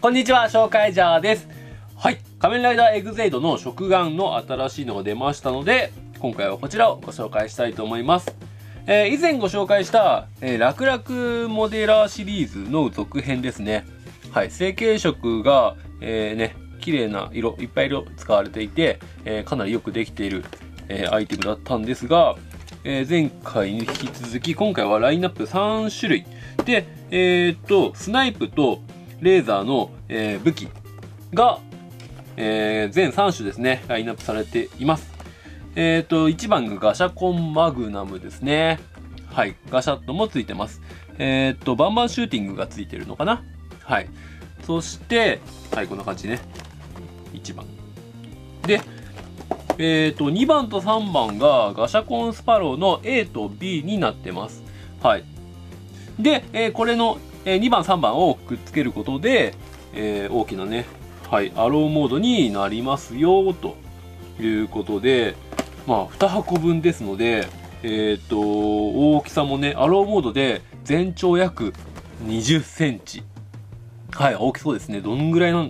こんにちは、紹介ジャーです。はい。仮面ライダーエグゼイドの食玩の新しいのが出ましたので、今回はこちらをご紹介したいと思います。以前ご紹介した、ラクラクモデラーシリーズの続編ですね。はい。成型色が、綺麗な色、いっぱい色使われていて、かなりよくできている、アイテムだったんですが、前回に引き続き、今回はラインナップ3種類。で、スナイプとレーザーの、武器が、全3種ですね、ラインナップされています。1番がガシャコンマグナムですね。はい。ガシャットもついてます。バンバンシューティングがついてるのかな。はい。そして、はい、こんな感じね。1番。で、2番と3番がガシャコンスパローの A と B になってます。はい。で、これの、2番3番をくっつけることで、大きなね、はい、アローモードになりますよ、ということで、まあ、2箱分ですので、大きさもね、アローモードで全長約20センチ。はい、大きそうですね。どんぐらいだと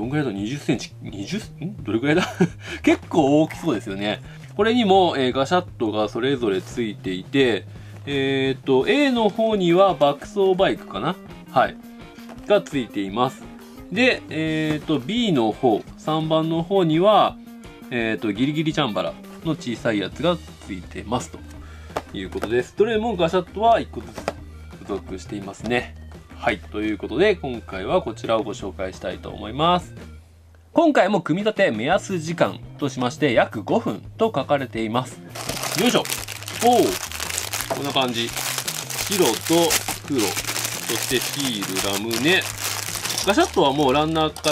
20センチどれぐらいだ結構大きそうですよね。これにも、ガシャットがそれぞれついていて、A の方には爆走バイクかなはい。がついています。で、B の方、3番の方には、ギリギリチャンバラの小さいやつがついてますということです。どれもガシャットは1個ずつ付属していますね。はい。ということで、今回はこちらをご紹介したいと思います。今回も組み立て目安時間としまして約5分と書かれています。よいしょ。おー。こんな感じ。白と黒。そしてシール、ラムネ。ガシャットはもうランナーから、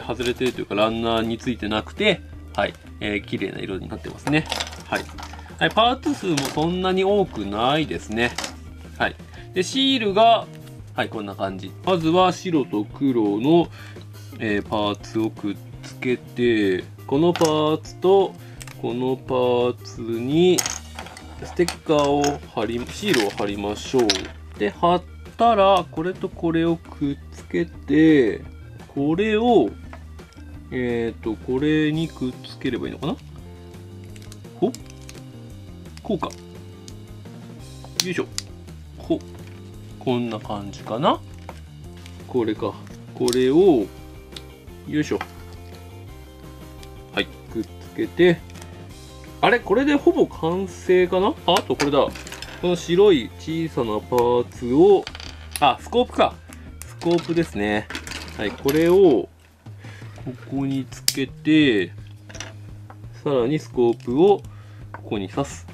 外れてるというかランナーについてなくて、はい。綺麗な色になってますね。はい。はい。パーツ数もそんなに多くないですね。はい。で、シールが、はい、こんな感じ。まずは白と黒の、パーツをくっつけて、このパーツとこのパーツにステッカーをシールを貼りましょう。で、貼ったら、これとこれをくっつけて、これを、これにくっつければいいのかなほこうか。よいしょ。ほこんな感じかなこれか。これを、よいしょ。はい、くっつけて、あれこれでほぼ完成かなあとこれだ。この白い小さなパーツを、スコープか。スコープですね。はい、これを、ここにつけて、さらにスコープをここに刺す。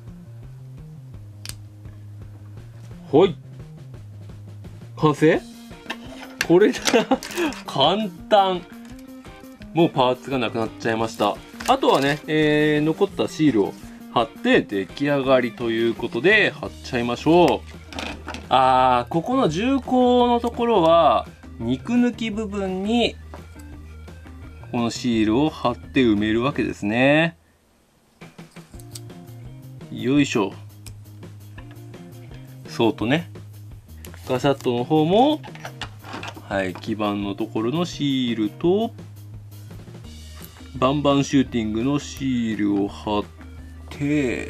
はい。完成？これじゃ、簡単。もうパーツがなくなっちゃいました。あとはね、残ったシールを貼って出来上がりということで貼っちゃいましょう。ここの重厚のところは肉抜き部分にこのシールを貼って埋めるわけですね。よいしょ。そうとね。ガシャットの方も、はい、基板のところのシールと、バンバンシューティングのシールを貼って、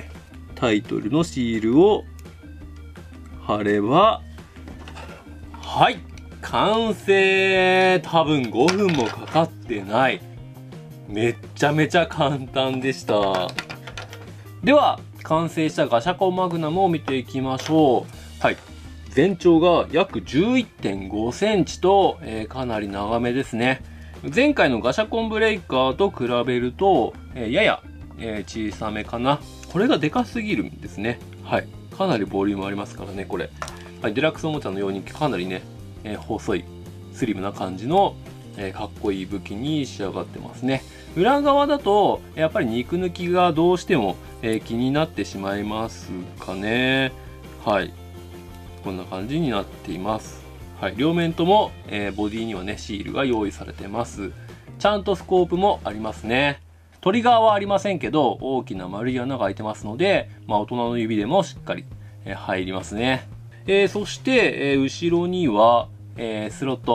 タイトルのシールを貼れば、はい、完成。多分5分もかかってない。めっちゃめちゃ簡単でした。では、完成したガシャコンマグナムを見ていきましょう。はい。全長が約 11.5 センチと、かなり長めですね。前回のガシャコンブレイカーと比べると、やや、小さめかな。これがでかすぎるんですね。はい。かなりボリュームありますからね、これ。はい、デラックスおもちゃのようにかなりね、細い、スリムな感じの、かっこいい武器に仕上がってますね。裏側だと、やっぱり肉抜きがどうしても、気になってしまいますかね。はい。こんな感じになっています。はい、両面とも、ボディにはね、シールが用意されてます。ちゃんとスコープもありますね。トリガーはありませんけど、大きな丸い穴が開いてますので、大人の指でもしっかり、入りますね。そして、後ろには、スロット、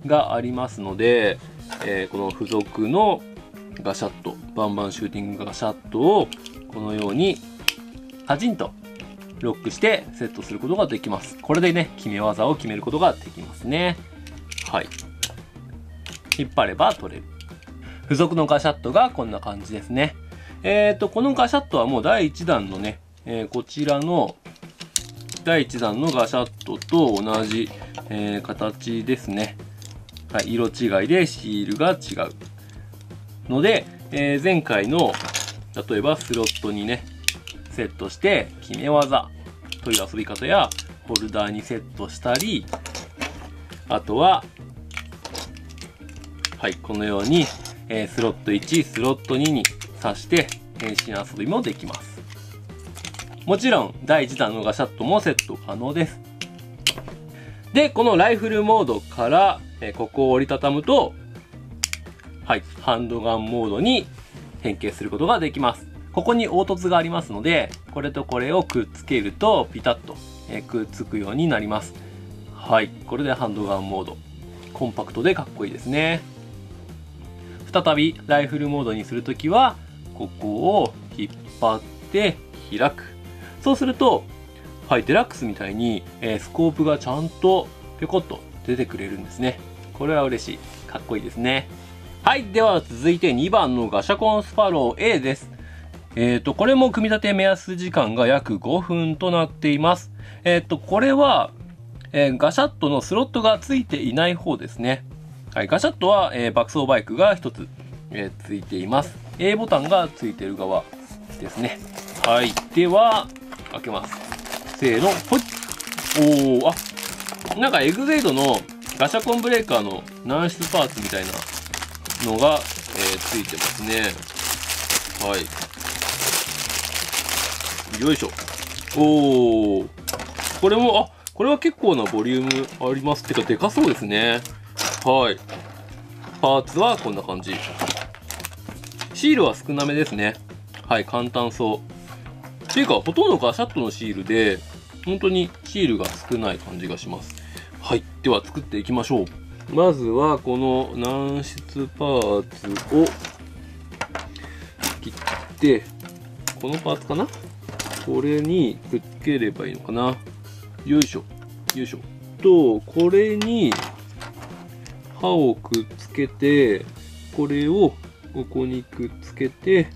がありますので、この付属のガシャット、バンバンシューティングガシャットをこのようにカチンとロックしてセットすることができます。これでね、決め技を決めることができますね。はい。引っ張れば取れる。付属のガシャットがこんな感じですね。このガシャットはもう第1弾のね、こちらの第1弾のガシャットと同じ、形ですね。はい、色違いでシールが違う。ので、前回の例えばスロットにね、セットして決め技という遊び方やホルダーにセットしたり、あとは、はい、このように、スロット1、スロット2に挿して変身遊びもできます。もちろん第1弾のガシャットもセット可能です。で、このライフルモードから、ここを折りたたむと、はい、ハンドガンモードに変形することができます。ここに凹凸がありますので、これとこれをくっつけるとピタッと、くっつくようになります。はい、これでハンドガンモード。コンパクトでかっこいいですね。再びライフルモードにするときは、ここを引っ張って開く。そうすると、はい、デラックスみたいに、スコープがちゃんとぴょこっと出てくれるんですね。これは嬉しい。かっこいいですね。はい、では続いて2番のガシャコンスパロー A です。これも組み立て目安時間が約5分となっています。これは、ガシャットのスロットがついていない方ですね。はい、ガシャットは、爆走バイクが1つ、ついています。A ボタンがついている側ですね。はい。では、開けます。せーの、ほい。おー、あ、なんかエグゼイドのガシャコンブレーカーの軟質パーツみたいなのが、ついてますね。はい。よいしょ。おー。これも、これは結構なボリュームあります。てか、でかそうですね。はい。パーツはこんな感じ。シールは少なめですね。はい、簡単そう。っていうか、ほとんどガシャットのシールで、本当にシールが少ない感じがします。はい。では、作っていきましょう。まずは、この軟質パーツを切って、このパーツかな？これにくっつければいいのかな。よいしょ。よいしょ。と、これに、刃をくっつけて、これをここにくっつけて、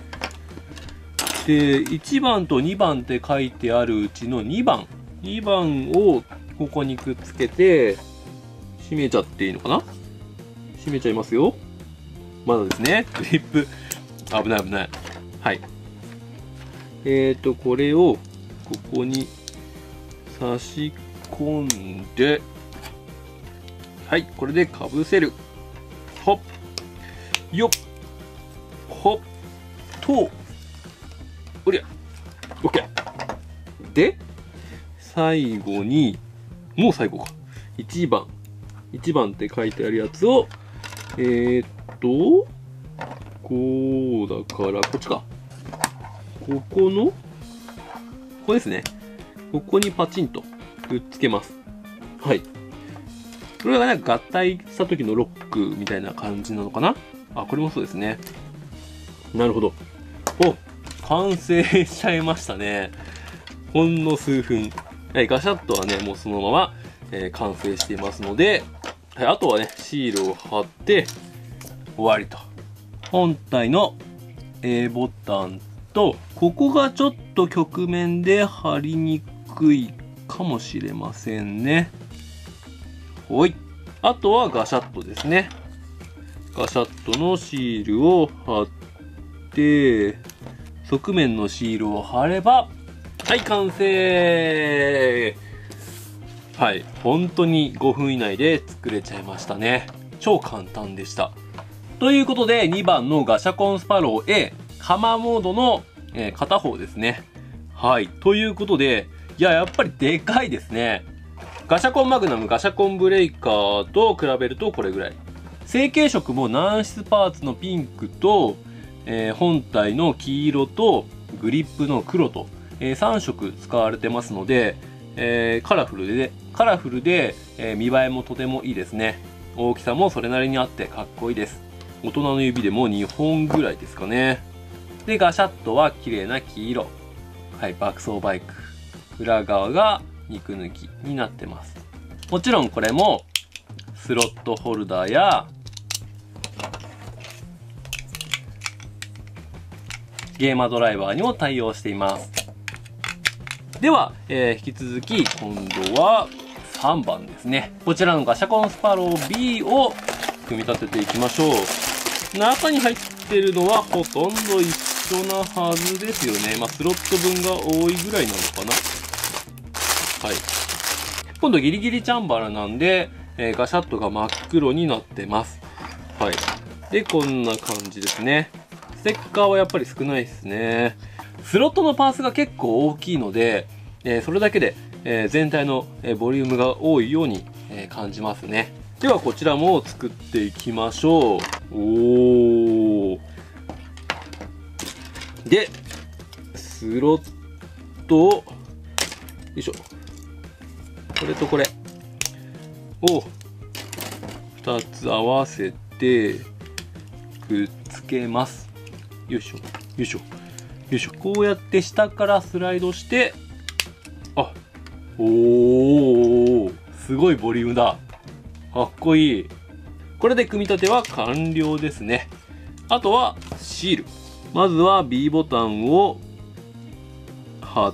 で、1番と2番って書いてあるうちの2番をここにくっつけて、閉めちゃっていいのかな？閉めちゃいますよ。まだですね。グリップ。危ない危ない。はい。これをここに差し込んで、はい、これでかぶせる。ほっ。よっ。ほっ。と。おりゃ。オッケー。で、最後に、もう最後か。1番って書いてあるやつを、こうだから、こっちか。ここですね。ここにパチンとくっつけます。はい。これがなんか合体した時のロックみたいな感じなのかな？あ、これもそうですね。なるほど。お、完成しちゃいましたね。ほんの数分。はい、ガシャットはね、もうそのまま、完成していますので、はい、あとはね、シールを貼って終わりと。本体の A ボタンと、ここがちょっと曲面で貼りにくいかもしれませんね。ほい。あとはガシャットですね。ガシャットのシールを貼って、側面のシールを貼れば、はい、完成。はい、本当に5分以内で作れちゃいましたね。超簡単でした。ということで、2番のガシャコンスパロー A、ハマーモードの、片方ですね。はい、ということで、やっぱりでかいですね。ガシャコンマグナム、ガシャコンブレイカーと比べるとこれぐらい。成型色も軟質パーツのピンクと、本体の黄色とグリップの黒と、3色使われてますので、カラフルで、見栄えもとてもいいですね。 大きさもそれなりにあってかっこいいです。大人の指でも2本ぐらいですかね。で、ガシャッとは綺麗な黄色。はい、爆走バイク。裏側が肉抜きになってます。もちろんこれもスロットホルダーやゲーマードライバーにも対応しています。では、引き続き今度は3番ですね。こちらのガシャコンスパロー B を組み立てていきましょう。中に入ってるのはほとんど一緒なはずですよね。スロット分が多いぐらいなのかな。はい。今度ギリギリチャンバラなんで、ガシャットが真っ黒になってます。はい。で、こんな感じですね。ステッカーはやっぱり少ないですね。スロットのパーツが結構大きいので、それだけで、全体の、ボリュームが多いように、感じますね。ではこちらも作っていきましょう。で、スロットを、よいしょ。これとこれを2つ合わせてくっつけます。よいしょ、よいしょ、よいしょ。こうやって下からスライドして、すごいボリュームだ。かっこいい。これで組み立ては完了ですね。あとはシール。まずは B ボタンを貼って、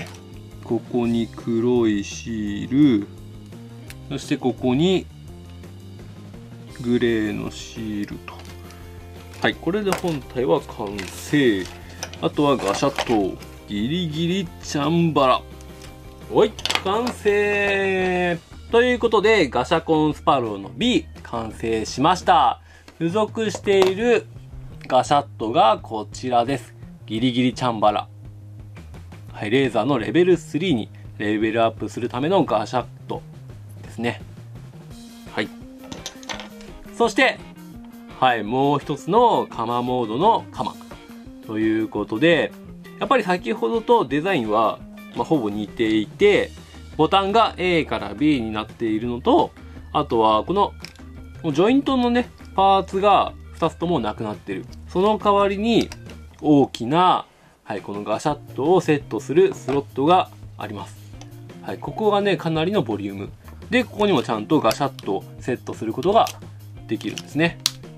ここに黒いシール、そしてここにグレーのシールと。はい、これで本体は完成。あとはガシャッとギリギリチャンバラ。おい、完成ということで、ガシャコンスパローの B 完成しました。付属しているガシャットがこちらです。ギリギリチャンバラ。はい、レーザーのレベル3にレベルアップするためのガシャットですね。はい。そして、はい、もう一つの鎌モードの鎌。ということで、やっぱり先ほどとデザインは、ほぼ似ていて、ボタンが A から B になっているのと、あとはこのジョイントのね、パーツが2つともなくなってる。その代わりに大きな、はい、このガシャットをセットするスロットがあります。はい、ここがね、かなりのボリューム。で、ここにもちゃんとガシャットをセットすることができるんですね。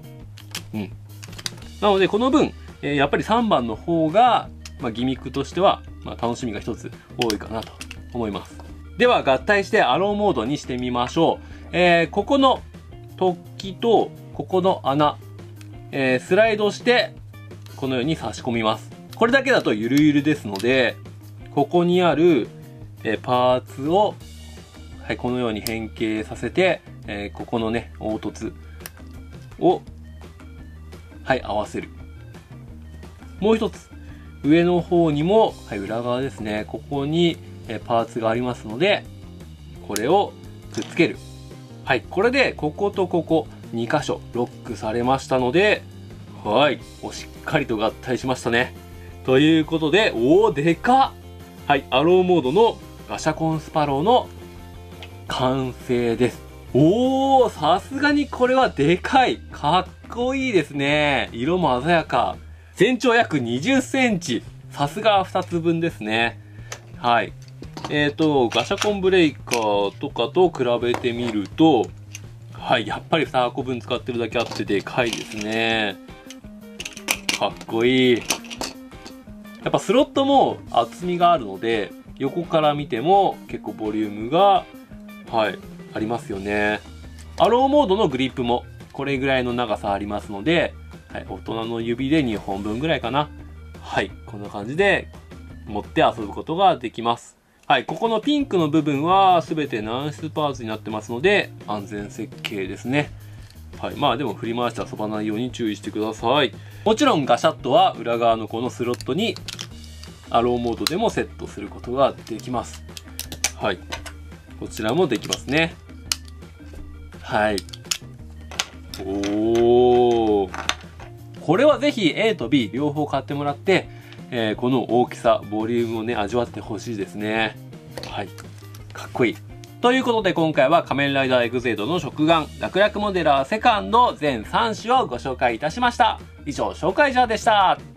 なので、この分、やっぱり3番の方が、ギミックとしては、楽しみが一つ多いかなと思います。では、合体してアローモードにしてみましょう。ここの突起と、ここの穴、スライドして、このように差し込みます。これだけだとゆるゆるですので、ここにある、パーツを、はい、このように変形させて、ここのね、凹凸を、はい、合わせる。もう一つ、上の方にも、はい、裏側ですね。ここに、パーツがありますので、これをくっつける。はい、これで、こことここ、2箇所ロックされましたので、はい、しっかりと合体しましたね。ということで、でかっ！はい、アローモードのガシャコンスパローの完成です。さすがにこれはでかい。かっこいいですね。色も鮮やか。全長約20センチ。さすが2つ分ですね。はい。ガシャコンブレイカーとかと比べてみると、はい、やっぱり2箱分使ってるだけあってでかいですね。かっこいい。やっぱスロットも厚みがあるので、横から見ても結構ボリュームが、はい、ありますよね。アローモードのグリップもこれぐらいの長さありますので、はい、大人の指で2本分ぐらいかな。はい、こんな感じで持って遊ぶことができます。はい、ここのピンクの部分は全て軟質パーツになってますので、安全設計ですね。はい、でも振り回して遊ばないように注意してください。もちろんガシャットは裏側のこのスロットにアローモードでもセットすることができます。はい、こちらもできますね。はい。これはぜひ A と B 両方買ってもらって、この大きさ、ボリュームをね、味わってほしいですね。はい。かっこいい。 ということで今回は仮面ライダーエグゼイドの食玩、楽々モデラーセカンド全3種をご紹介いたしました。以上、紹介ジャーでした。